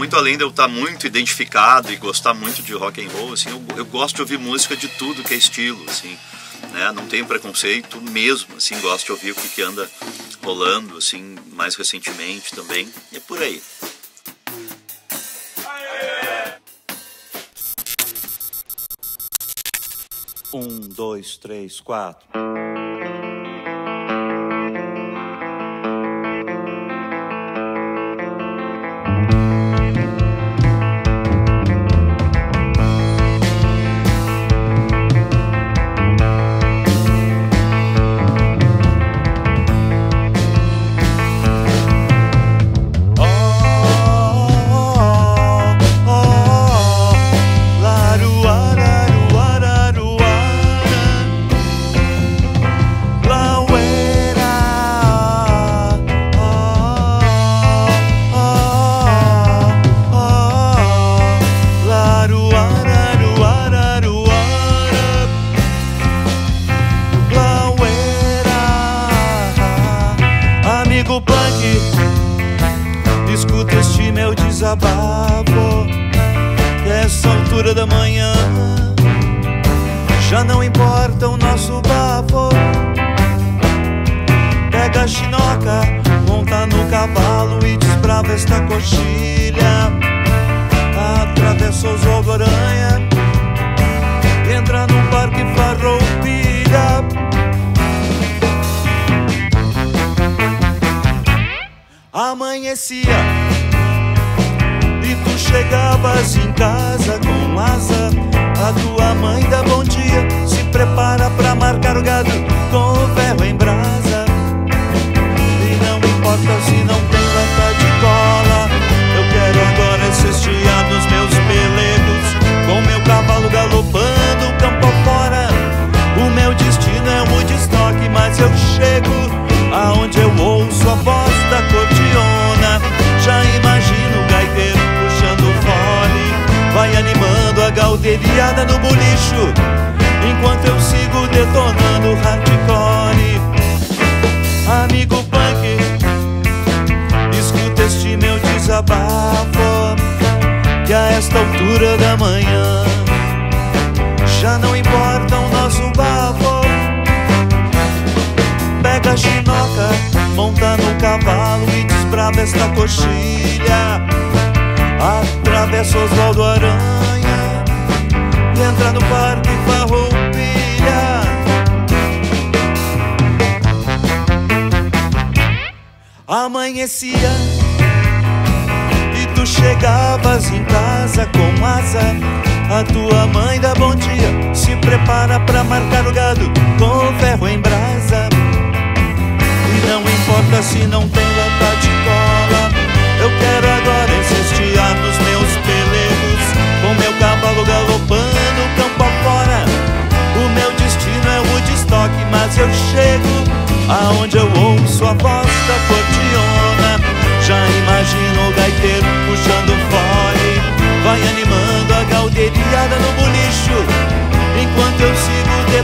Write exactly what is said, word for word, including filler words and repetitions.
muito além de eu estar muito identificado e gostar muito de rock and roll, assim, eu, eu gosto de ouvir música de tudo que é estilo, assim, né? Não tenho preconceito mesmo, assim, gosto de ouvir o que, que anda rolando, assim, mais recentemente também, e é por aí. Um, dois, três, quatro. Escuta este meu desabafo. Essa altura da manhã já não importa o nosso bafo. Pega a chinoca, monta no cavalo e desbrava esta coxilha. Atravessa Oswaldo Aranha, entra num parque Farroupilha. Amanhecia e tu chegavas em casa com asa. A tua mãe dá bom dia, se prepara pra marcar o gado com o ferro em brasa. E não importa se não tem lata de cola, eu quero agora cestear nos meus pelegos, com meu cavalo galopando campo afora. O meu destino é um Woodstock, mas eu chego aonde eu ouço a voz da cordiona. Já imagino o gaiteiro puxando fole, vai animando a galdeiriada no bolicho, enquanto eu sigo detonando hardcore. Amigo punk, escuta este meu desabafo, que a esta altura da manhã já não importa o nosso bafo. Pega a chinoca, monta no cavalo e desbrava esta coxilha. Atravessa Oswaldo Aranha e entra no parque Farroupilha. Amanhecia e tu chegavas em casa com asa. A tua mãe dá bom dia, se prepara pra marcar o gado com o ferro em brasa. E não importa se não tem lata de cola, eu quero agora encestear nos meus pelegos, com meu cavalo galopando campo afora. O meu destino é Woodstock, mas eu chego aonde eu ouço a voz da cordiona. Já imagino o gaiteiro puxando fole, vai animando a galdeiriada no bolicho, enquanto eu sigo